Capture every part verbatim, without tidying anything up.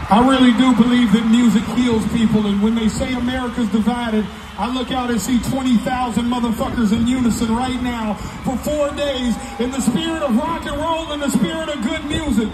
I really do believe that music heals people, and when they say America's divided, I look out and see twenty thousand motherfuckers in unison right now for four days in the spirit of rock and roll and the spirit of good music.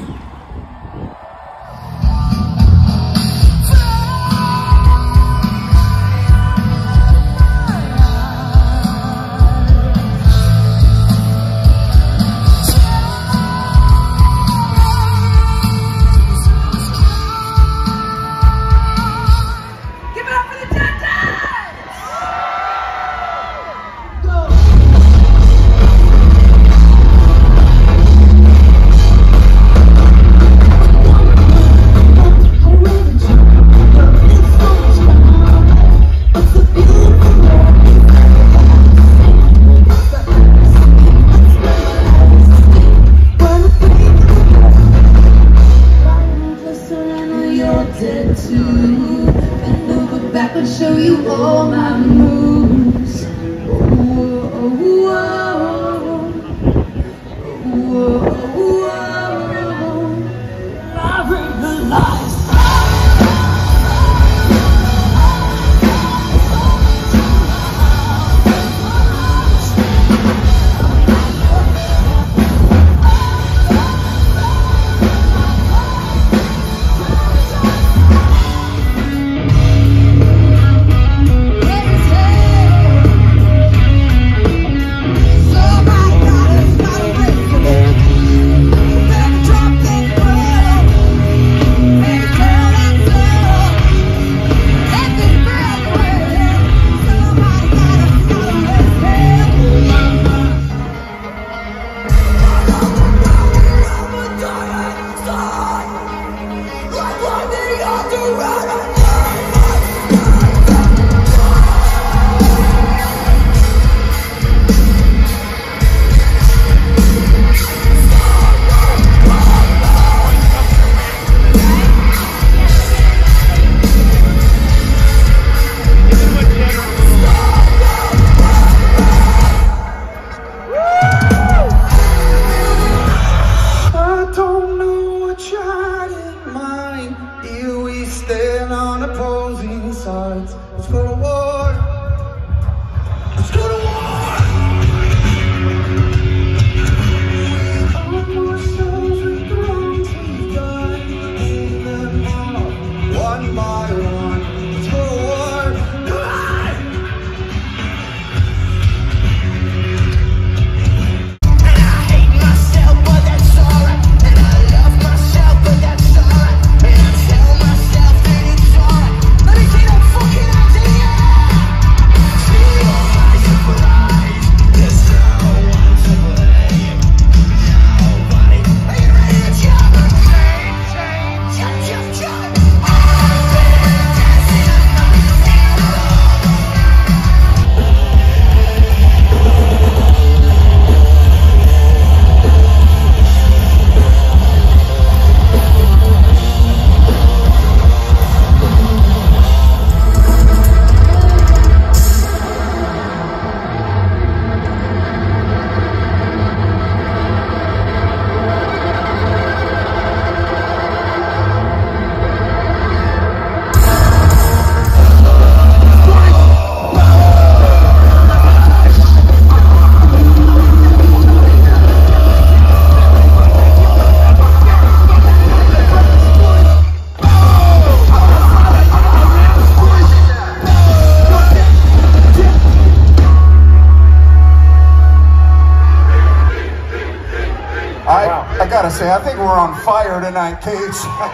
I think we're on fire tonight, Cage. I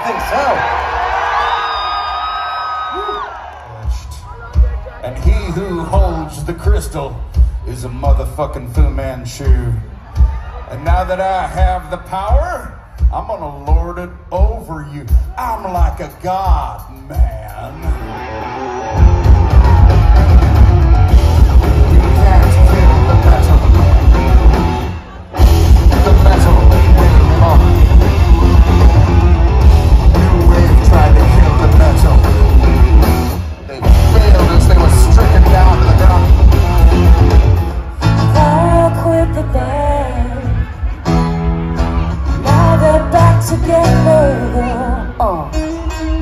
think so. And he who holds the crystal is a motherfucking Fu Manchu. And now that I have the power, I'm gonna lord it over you. I'm like a god, man. You can't kill the metal. The metal will not. New Wave tried to kill the metal. They failed as they were stricken down to the ground. I quit the band. Now they're back together. Oh.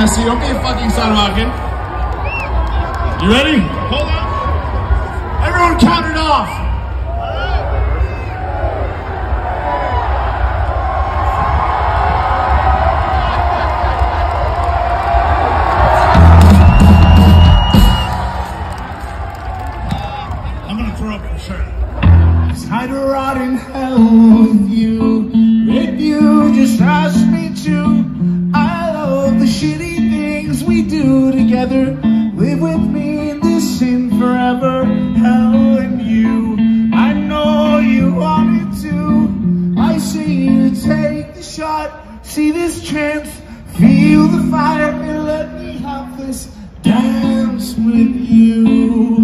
Jesse. Don't be a fucking son rockin'. You ready? Hold on. Everyone count it off. I'm gonna throw up for sure. I'd rot in hell with you, with you, just ask me to. I love the shitty things we do together. Live with me in this sin forever. Hell and you, I know you wanted to. I say you take the shot, see this chance, feel the fire, and let me have this dance with you.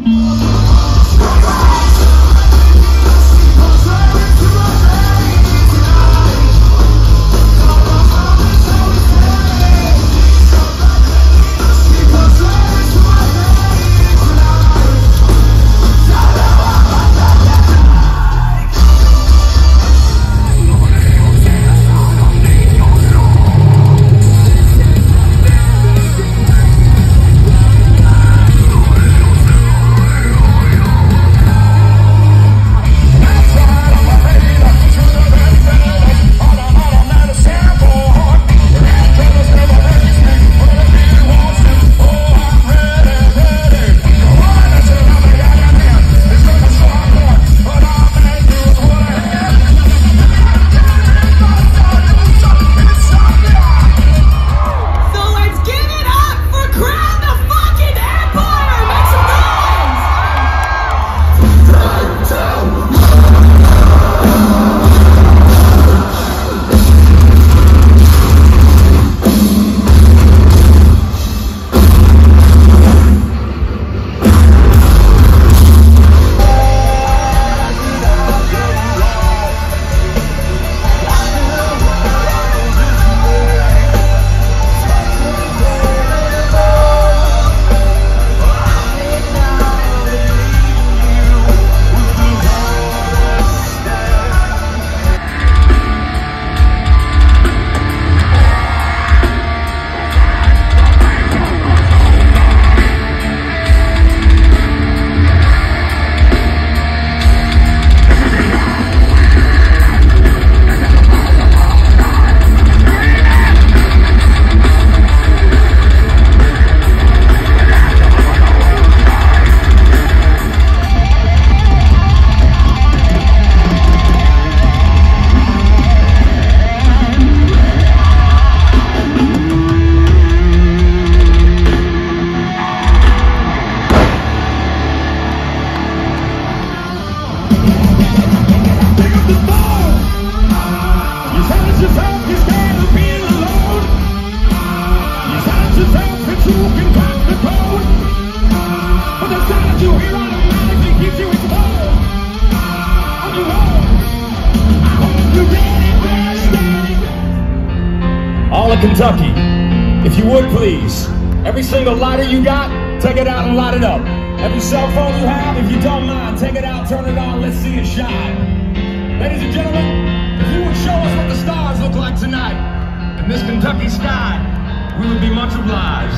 Kentucky, if you would please, every single lighter you got, take it out and light it up. Every cell phone you have, if you don't mind, take it out, turn it on, let's see it shine. Ladies and gentlemen, if you would show us what the stars look like tonight in this Kentucky sky, we would be much obliged.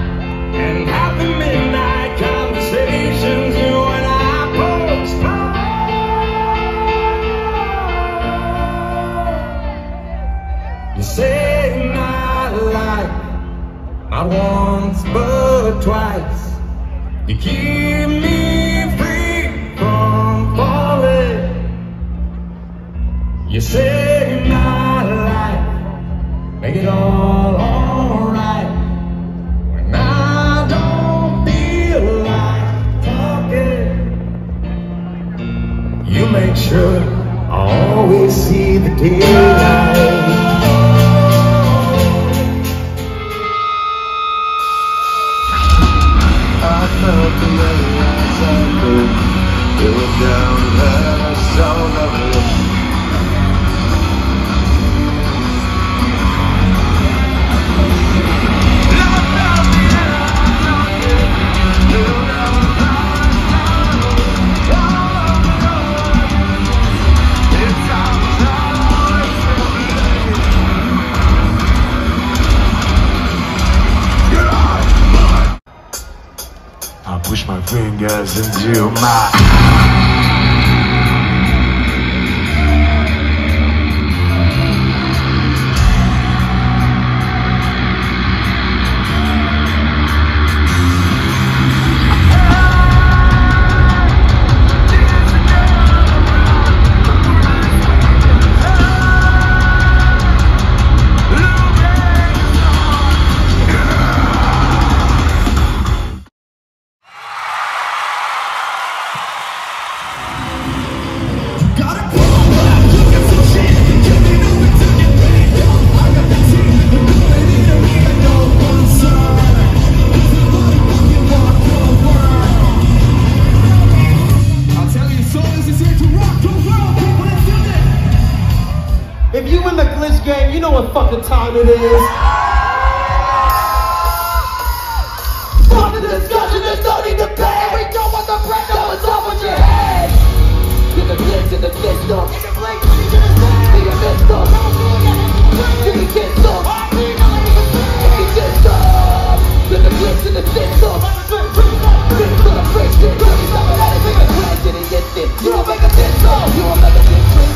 And happy midnight conversations, you and I postpone. You saved my life, not once but twice. You keep me free from falling. You saved my life, make it all alright. When I don't feel like talking, you make sure I always see the daylight. fingers into my... Time it is. Fuck the discussion, there's no need to pay. We don't want the breath that was up with your head. Get the glitz in the system. Get the blink, get the pistol. Get the pistol. Get the system. Get the glitz in the system. Finish for the friction. Really something that is in the glitz in the instant. You don't make a difference. You don't make a difference.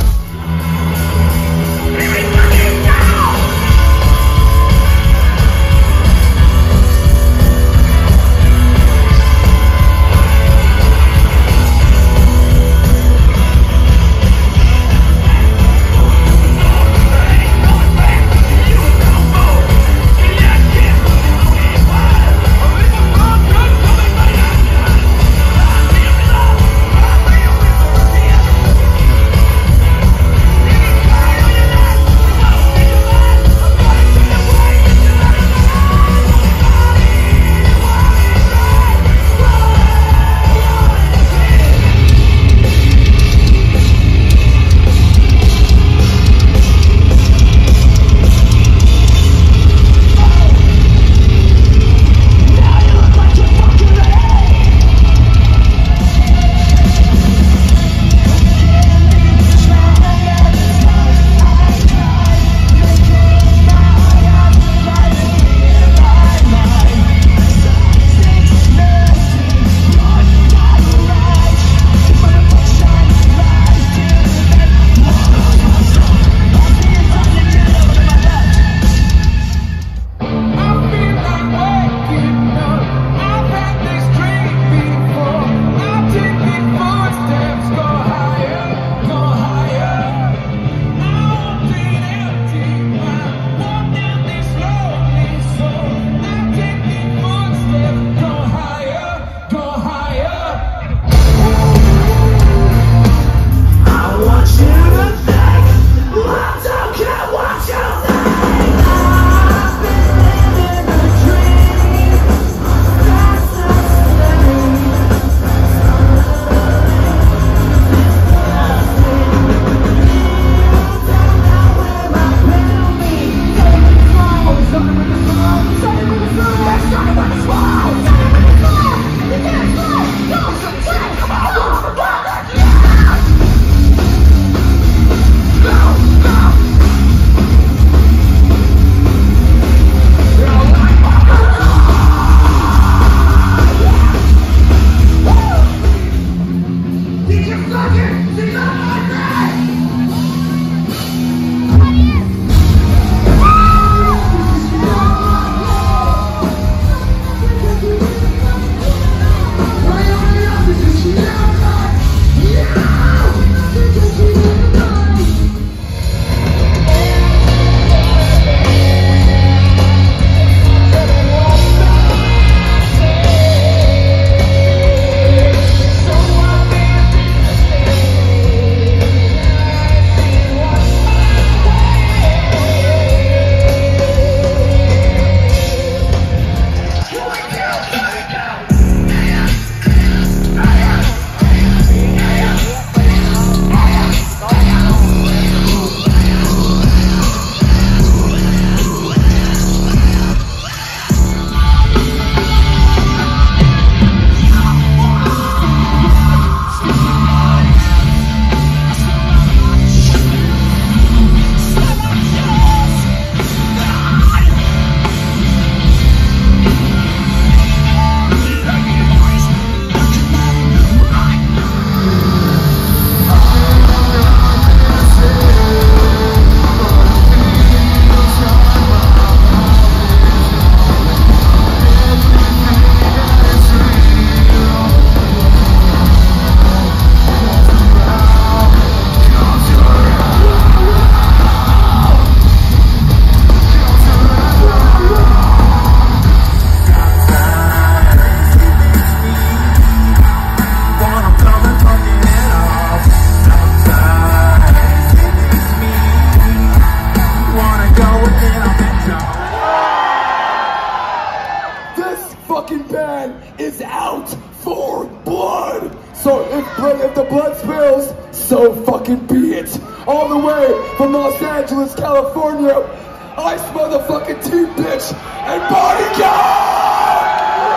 Hey, if the blood spills, so fucking be it. All the way from Los Angeles, California, Ice motherfucking T bitch and Bodyguard!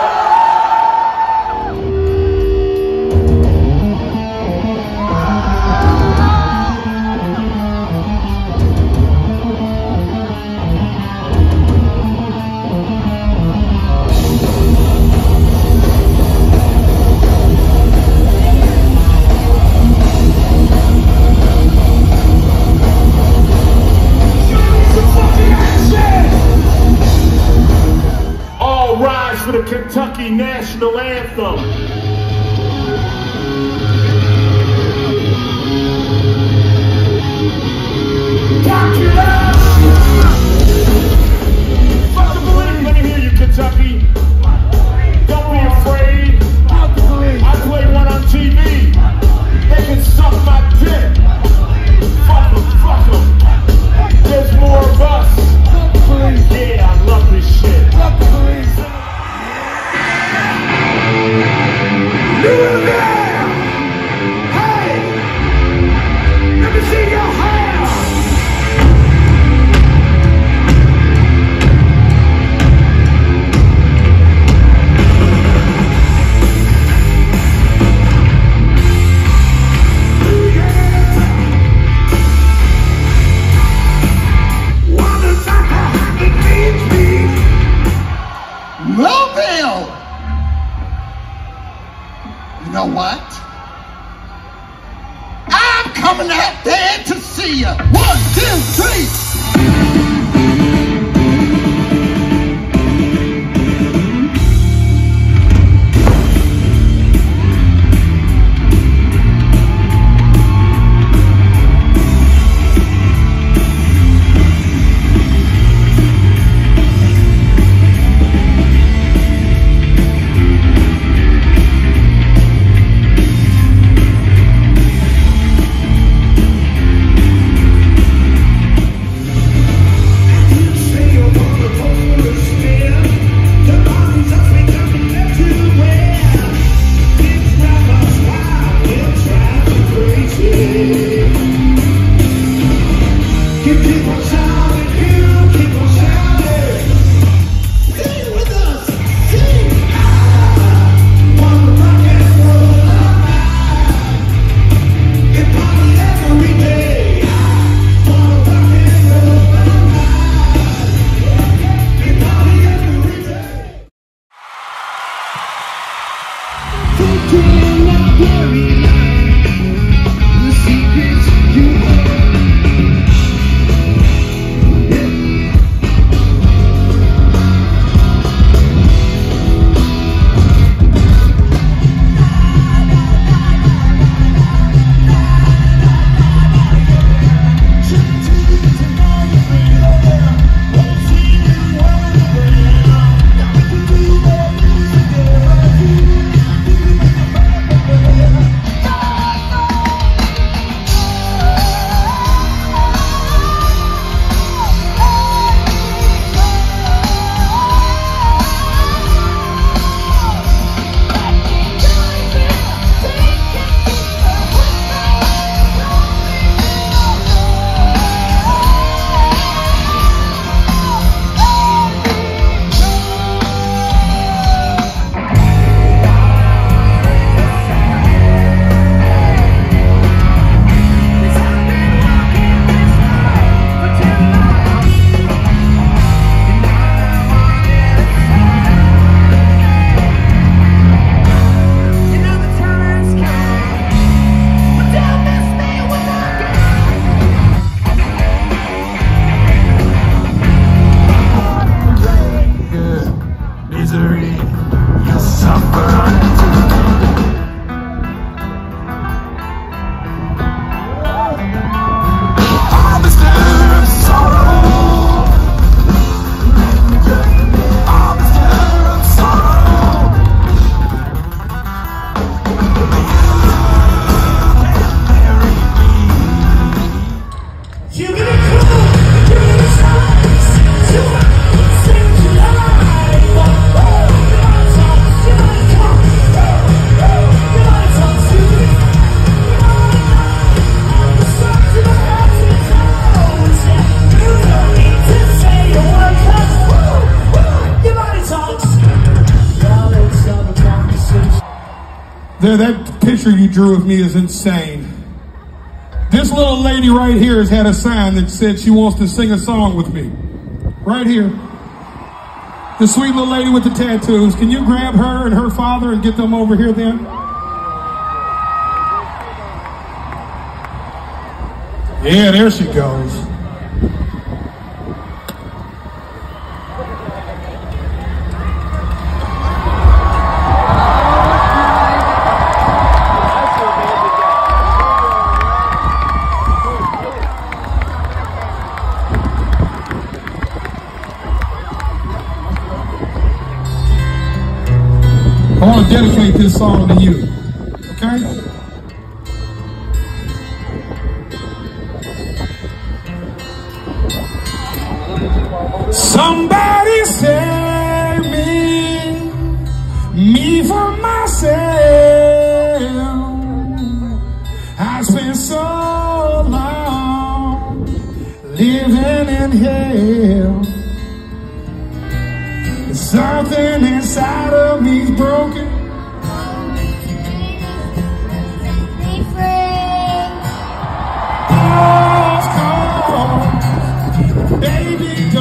For the Kentucky National Anthem. Fuck the believe, let me hear you, Kentucky. Don't be afraid. I play one on T V. They can suck my dick. Fuck them, fuck them. There's more of us. Yeah, I love this shit. Louisville! Hey! Let me see your hair! Wanna talk how it means me? Louisville! You know what? I'm coming out there to see you. One, two, three. There, that picture you drew of me is insane. This little lady right here has had a sign that said she wants to sing a song with me. Right here. The sweet little lady with the tattoos. Can you grab her and her father and get them over here then? Yeah, there she goes. I want to dedicate this song to you, okay? Somebody save me, me from myself. I spent so long living in hell. Something inside of me's broken. Oh, baby, don't